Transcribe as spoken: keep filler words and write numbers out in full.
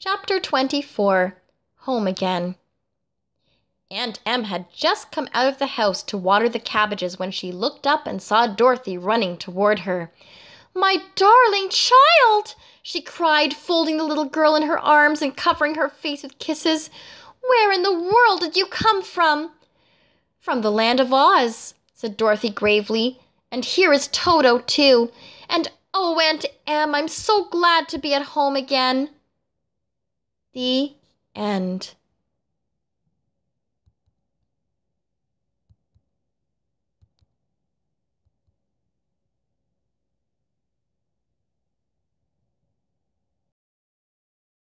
Chapter twenty-four. Home Again. Aunt Em had just come out of the house to water the cabbages when she looked up and saw Dorothy running toward her. "My darling child!" she cried, folding the little girl in her arms and covering her face with kisses. "Where in the world did you come from?" "From the land of Oz," said Dorothy gravely. "And here is Toto, too. And oh, Aunt Em, I'm so glad to be at home again." The end.